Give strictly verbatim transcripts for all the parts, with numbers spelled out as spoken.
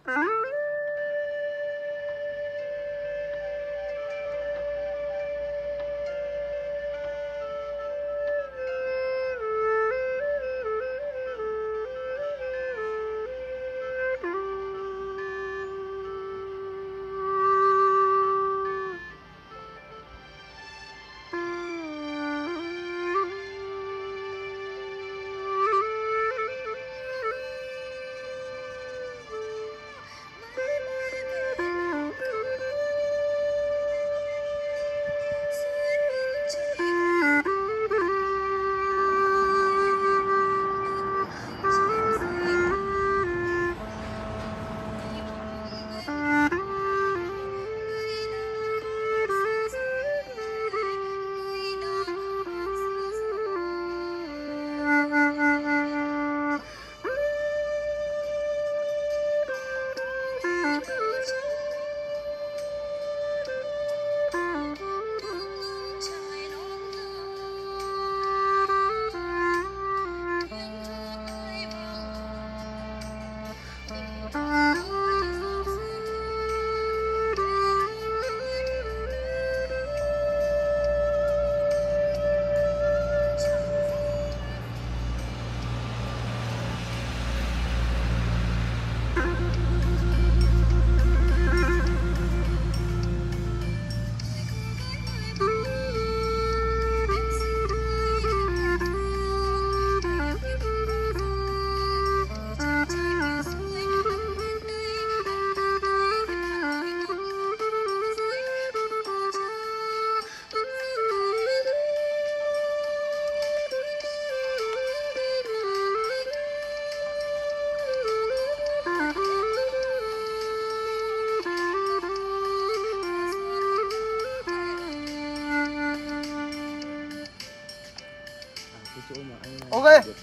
Ok.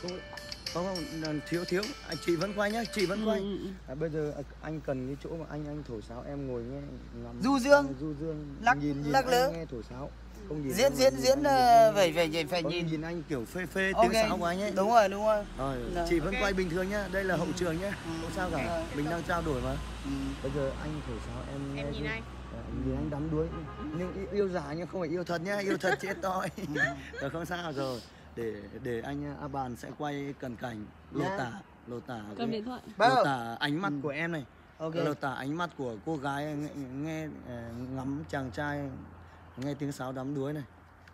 Không không, thiếu thiếu, anh chị vẫn quay nhá, chị vẫn quay. Ừ, ừ. À, bây giờ anh cần cái chỗ mà anh anh thổi sáo, em ngồi nghe ngắm du dương, du dương, lắc nhìn nhìn lắc anh lớ. nghe thổi sáo. Không nhìn diễn diễn diễn phải phải phải phải nhìn nhìn anh kiểu phê phê okay. tiếng sáo của anh ấy. Đúng rồi, đúng rồi. Rồi, chị vẫn okay. Quay bình thường nhá, đây là hậu trường nhá, ừ. Không sao cả, ừ. Mình đang trao đổi mà. Ừ. Bây giờ anh thổi sáo em em nhìn anh. À, nhìn anh đắm đuối, nhưng yêu giả nhưng không phải yêu thật nhá, yêu thật chết thôi. Rồi không sao rồi. Để để anh A Bàn sẽ quay cận cảnh lột yeah. tả lột tả cầm điện thoại lột tả ánh mắt ừ. của em này, okay. Lột tả ánh mắt của cô gái nghe, nghe ngắm chàng trai nghe tiếng sáo đắm đuối này.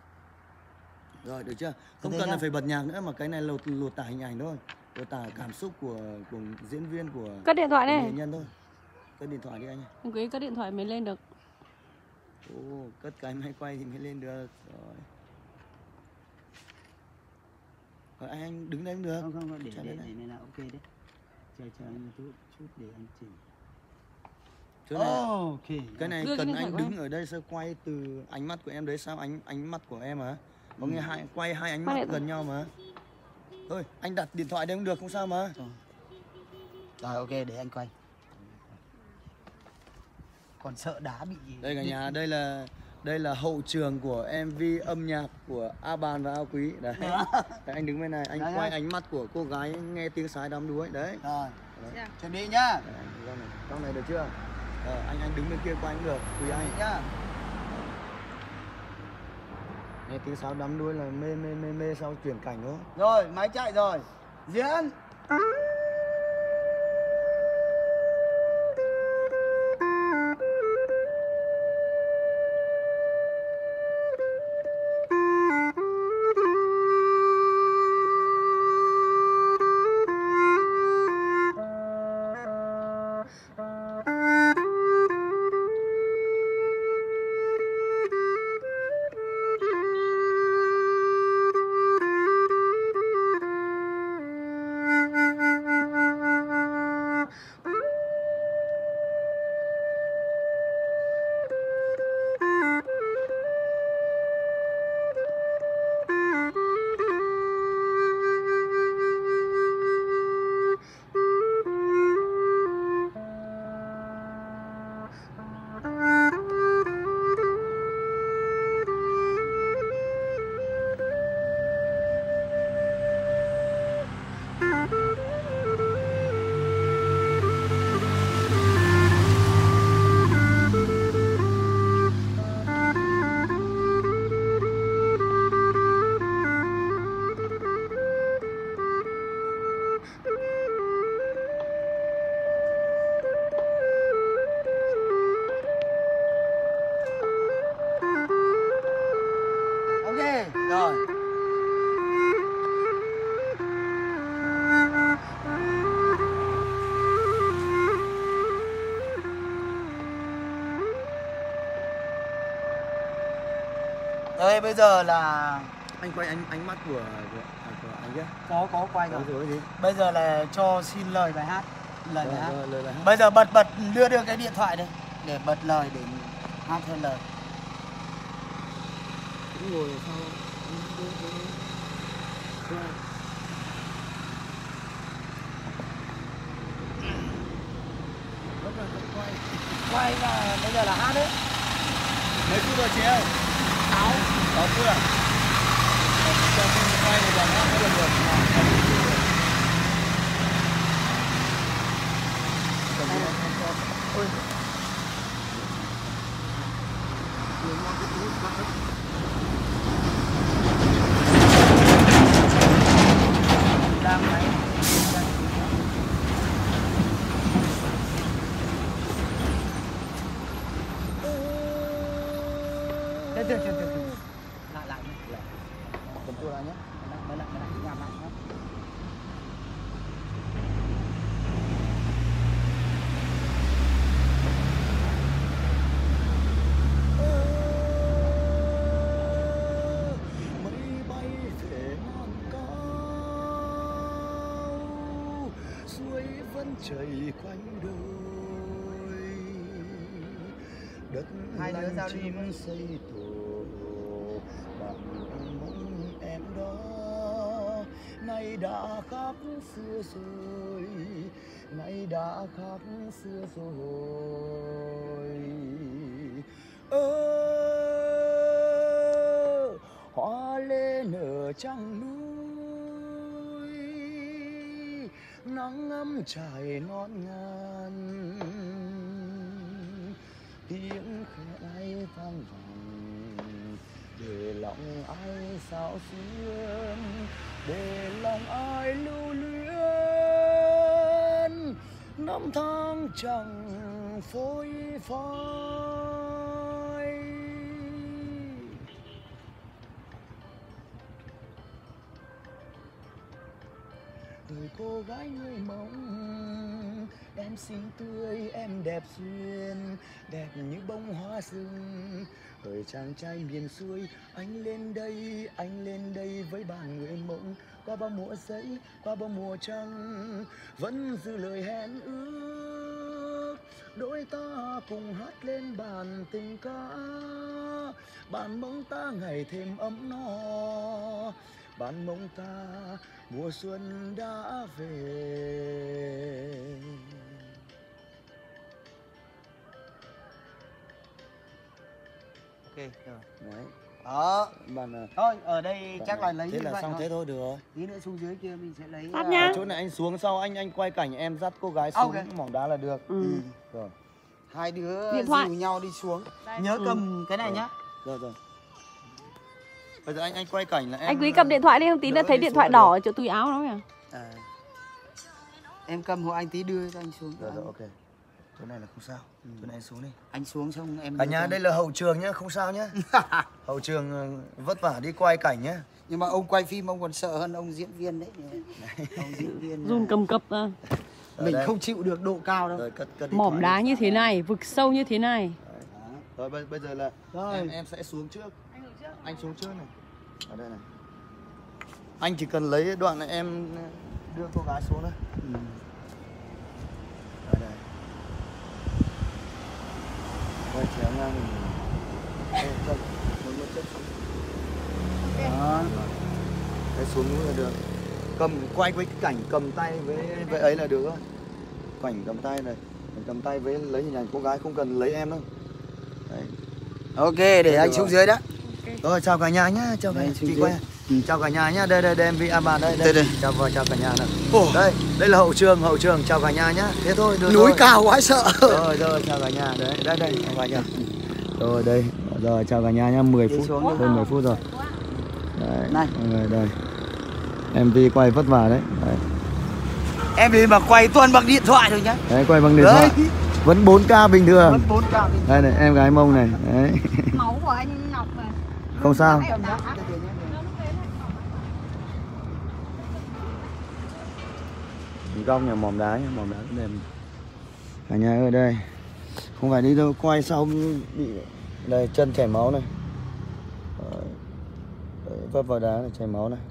Rồi được chưa? Không cần là phải bật nhạc nữa mà cái này lột lột tả hình ảnh thôi, lột tả cảm xúc của của diễn viên, của cất điện thoại này nghệ nhân thôi. Cất điện thoại đi anh ơi. Anh Quý cất điện thoại mới lên được. Ồ, cất cái máy quay thì mới lên được rồi. Rồi anh đứng đây cũng được. Không không, không để để, để này là ok đấy. Chờ chờ anh một chút chút để anh chỉnh. Chỗ này, oh, okay. Cái này Đưa cần cái anh đứng em. Ở đây sẽ quay từ ánh mắt của em đấy, sao ánh ánh mắt của em hả? Có ừ. Nghe hai quay hai ánh mắt gần thôi. Nhau mà. Thôi, anh đặt điện thoại đây cũng được, không sao mà. Rồi, rồi ok, để anh quay. Còn sợ đá bị gì? Đây cả nhà, đây là đây là hậu trường của em vê âm nhạc của A Bàn và A Quý. Đấy. Đấy, anh đứng bên này, anh đấy quay đấy. Ánh mắt của cô gái nghe tiếng sáo đắm đuối đấy. Rồi. Đấy. Chuẩn bị nhá. Đấy, trong này được chưa? Rồi, anh anh đứng bên kia quay cũng được, tùy anh nhá. Nghe tiếng sáo đắm đuối là mê mê mê mê sau chuyển cảnh đó. Rồi, máy chạy rồi. Diễn. Đây bây giờ là Anh quay ánh ánh mắt của của, của anh kia. có có quay rồi. Rồi gì? Bây giờ là cho xin lời bài hát. Lời bài hát. Rồi, lời bài hát. Bây giờ bật bật đưa đưa cái điện thoại đây để bật lời để hát theo lời. Cũng ngồi ở sau. Quay. Quay và bây giờ là hát đấy. Mấy phút rồi chị ơi? Sáu. Sáu phút à? Cho mình quay một đoạn hát mới được. Ôi. Đang máy. Từ từ từ từ. Lại lại đi. Cầm tua lại nhé. Mới lại mới lại nhằm lại nhé. Mây bay về non cao, suối vẫn chảy quanh đồi, đất Hai đứa lăn giao lưu chim với. xây tổ, bạn mong em đó nay đã khác xưa rồi, nay đã khác xưa rồi. Ơ hoa lê nở trăng núi, nắng ấm trải non ngàn, tiếng khẽ ai vang vẳng, để lòng ai sao xuyên, để lòng ai lưu luyến, năm tháng chẳng phôi phai. Người cô gái người mong, em xinh tươi em đẹp duyên, đẹp như bông hoa rừng. Hỡi chàng trai miền xuôi, anh lên đây, anh lên đây với bao người mộng. Qua bao mùa giấy, qua bao mùa trăng, vẫn giữ lời hẹn ước. Đôi ta cùng hát lên bàn tình ca, bàn mong ta ngày thêm ấm no, bàn mong ta mùa xuân đã về. Ok rồi. Đấy, Đó. bạn Thôi ở đây chắc là lấy thế như là vậy xong thôi. thế thôi được rồi. Tí nữa xuống dưới kia mình sẽ lấy. Phát à, nhá. Ở chỗ này anh xuống sau anh anh quay cảnh em dắt cô gái xuống Ok. mỏng đá là được. Ừ. Rồi. Hai đứa Điện thoại. rủ nhau đi xuống. Đây. Nhớ Ừ. cầm cái này Rồi. nhá. Rồi rồi. Bây giờ anh anh quay cảnh là em. Anh Quý cầm điện thoại đi, không tí nữa đỡ thấy đi điện xuống thoại là đỏ được. ở chỗ túi áo nó kìa. À. Em cầm hộ anh tí đưa cho anh xuống. Rồi rồi ok. Chỗ này là không sao. Chỗ này anh xuống đi. Anh xuống xong em. Cả đưa nhà cho đây anh. là hậu trường nhá, không sao nhá. Hậu trường ờ, vất vả đi quay cảnh nhá. Nhưng mà ông quay phim ông còn sợ hơn ông diễn viên đấy. Ông diễn viên. Run cầm cập ra. Ở Mình đây. không chịu được độ cao đâu. Rồi cất cất điện Mỏm thoại đá đi. như thế này, vực sâu như thế này. Rồi bây, bây giờ là Rồi. em em sẽ xuống trước. Anh xuống trước này. Ở đây này. Anh chỉ cần lấy đoạn này em đưa cô gái xuống thôi. Ừ. Đây đây. Quay chéo ngang mình. Đây, đây. Một một chân xuống. Đó. Đây xuống nữa là được. Cầm quay với cái cảnh cầm tay với với ấy là được thôi. Cảnh cầm tay này. Mình cầm tay với lấy hình ảnh cô gái, không cần lấy em đâu. Đấy. Ok, để Được anh rồi. xuống dưới đó. Rồi chào cả nhà nhá, chào cả Đây, nhà. xuống Chị dưới. quay. Ừ. Chào cả nhà nhá. Đây đây đây em vi à bạn đây Đây, đây. đây. Chào vào chào cả nhà nào. Ồ. Đây, đây là hậu trường, hậu trường chào cả nhà nhá. Thế thôi, được Núi rồi. cao quá sợ. Rồi rồi chào cả nhà. Đấy, đây đây, chào cả nhà. Rồi đây. Rồi chào cả nhà nhá, mười Đi phút. xuống đi. Hơn mười phút rồi. Đấy. Này. Rồi đây. em vê quay vất vả đấy. Đấy. Em đi mà quay toàn bằng điện thoại thôi nhá. Đấy quay bằng điện Đấy. thoại. Vẫn bốn K bình thường. Vẫn bốn cao đi. Đây này, em gái mông này. Đấy. Máu của anh Ngọc này. Không sao. Cầm nhá. Góc nhà mỏm đá nhá, mỏm đá cũng đẹp. Cả nhà ở đây. Không phải đi đâu, quay xong bị đây chân chảy máu này. Đấy. vấp vào đá này chảy máu này.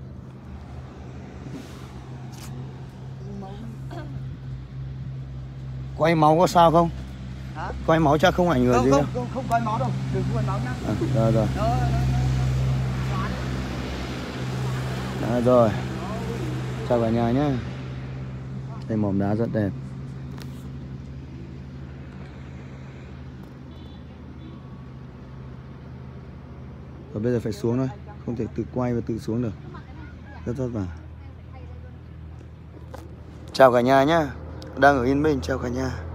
Quay máu có sao không? Hả? Quay máu chắc không ảnh hưởng Không gì không đâu. không không quay máu đâu, đừng quay máu nhá. À, rồi rồi. Đó, đó, đó. Đã rồi. Chào cả nhà nhé. Đây mỏm đá rất đẹp. Và bây giờ phải xuống thôi, không thể tự quay và tự xuống được. Rất vất vả. Chào cả nhà nhé. Đang ở Yên Bình, chào cả nhà.